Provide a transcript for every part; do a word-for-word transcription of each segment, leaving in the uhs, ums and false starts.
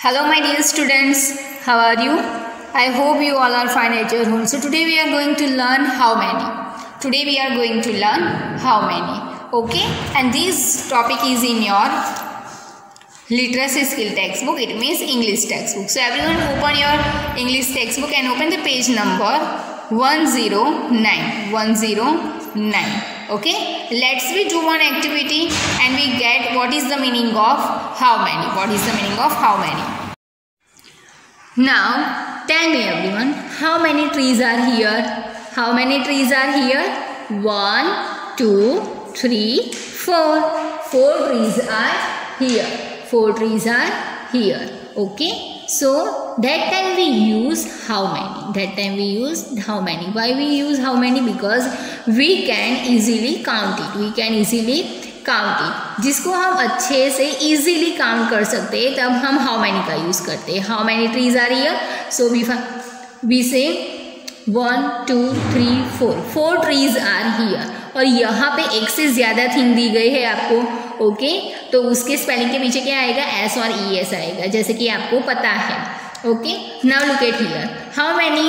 Hello my dear students, how are you? I hope you all are fine at your home. So today we are going to learn how many. Today we are going to learn how many. Okay, and this topic is in your literacy skill textbook. It means English textbook. So everyone open your English textbook and open the page number one oh nine. one oh nine. Okay, let's we do one activity and we get what is the meaning of how many. What is the meaning of how many? Now tell me everyone, how many trees are here? How many trees are here? One, two, three, four. Four trees are here. Four trees are here. Okay, so that time we use how many? That time we use how many? Why we use how many? Because we can easily count it. We can easily count it. जिसको हम अच्छे से easily count कर सकते हैं तब हम how many का use करते हैं. How many trees are here? So we we say one, two, three, four. Four trees are here. और यहाँ पे एक से ज़्यादा थिंग दी गई है आपको. Okay okay? तो उसके स्पेलिंग के पीछे क्या आएगा? एस और ई एस आएगा, जैसे कि आपको पता है. Okay, now look at here. How many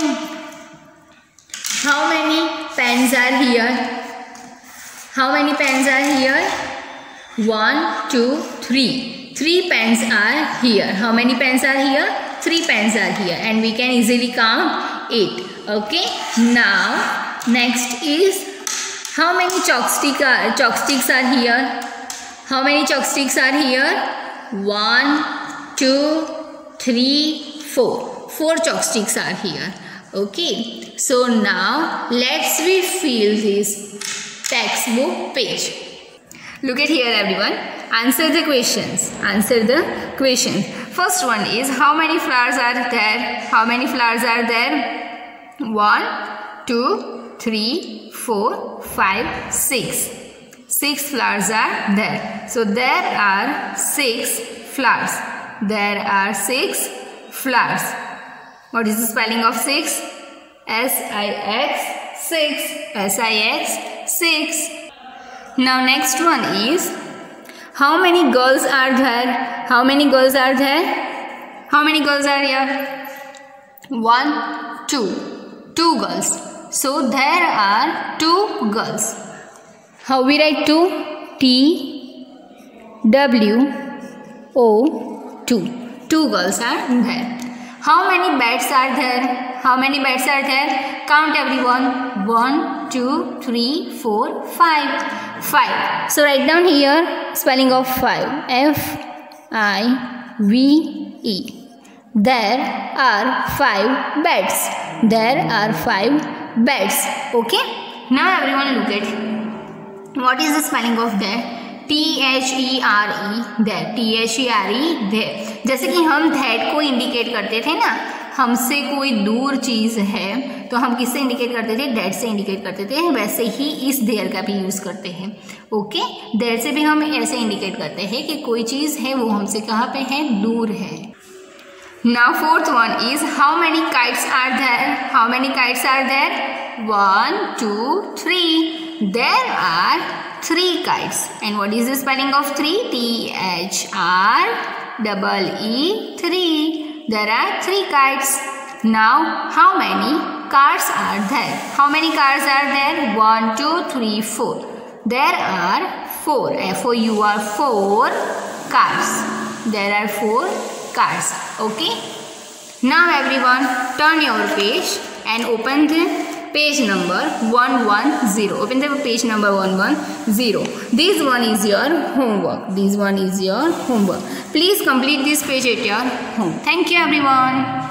how many pens are here? How many pens are here? One, two, three. Three pens are here. How many pens are here? Three pens are here and we can easily count it. Okay, now next is how many chopsticks are chopsticks are here? How many chopsticks are here? One, two, three, four. Four chopsticks are here. Okay, so now let's we fill this textbook page. Look at here everyone. Answer the questions. Answer the questions. First one is, how many flowers are there? How many flowers are there? One, two, three, four, five, six. Six flowers are there. So there are six flowers. There are six flowers. What is the spelling of six? S I X, six. S I X, six. Now next one is, how many girls are there? How many girls are there? How many girls are here? One, two. Two girls. So there are two girls. How we write two? T W O two. Two girls are there. How many beds are there? How many beds are there? Count everyone. One, two, three, four, five. Five. So write down here spelling of five. F I V E. There are five beds. There are five beds. Okay, now everyone look at what is the spelling of there. T H E R E there. T H E R E there. जैसे कि हम that को indicate करते थे ना, हमसे कोई दूर चीज़ है तो हम किससे इंडिकेट करते थे? that से इंडिकेट करते थे. वैसे ही इस there का भी यूज़ करते हैं. ओके, there से भी हम ऐसे इंडिकेट करते हैं कि कोई चीज़ है वो हमसे कहाँ पे है? दूर है. Now fourth one is, how many kites are there? How many kites are there? One, two, three. There are three kites. And what is the spelling of three? T H R double E three. There are three kites. Now how many cars are there? How many cars are there? One, two, three, four. There are four. F O U R four cars. There are four cars. Okay, now everyone turn your page and open the page number one one zero. Open the page number one one zero. This one is your homework. This one is your homework. Please complete this page at your home. Thank you everyone.